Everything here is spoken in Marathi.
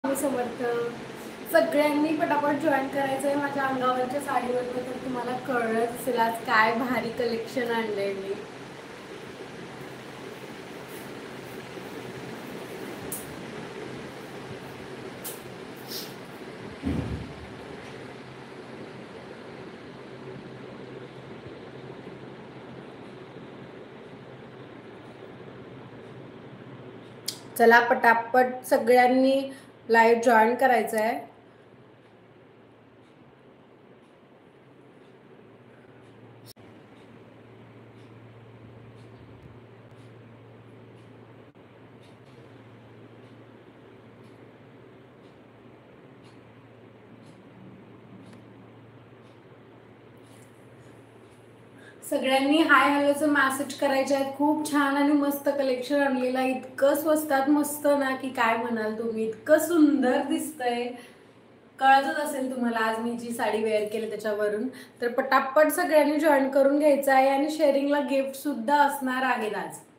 मी समर्थ. सगळ्यांनी पटापट जॉईन करायचं आहे माझ्या अंगावरच्या साडीवर. तर तुम्हाला कळलंच असेल आज काय भारी कलेक्शन आणलंय मी. चला पटापट सगळ्यांनी लाईव्ह जॉईन करायचं आहे. सगळ्यांनी हाय हॅलोचं मेसेज करायचे आहेत. खूप छान आणि मस्त कलेक्शन आणलेलं आहे. इतकं स्वस्तात मस्त ना की काय म्हणाल तुम्ही. इतकं सुंदर दिसतंय, कळतच असेल तुम्हाला आज मी जी साडी वेअर केली त्याच्यावरून. तर पटापट सगळ्यांनी जॉईन करून घ्यायचं आहे आणि शेअरिंगला गिफ्ट सुद्धा असणार आहेत आज.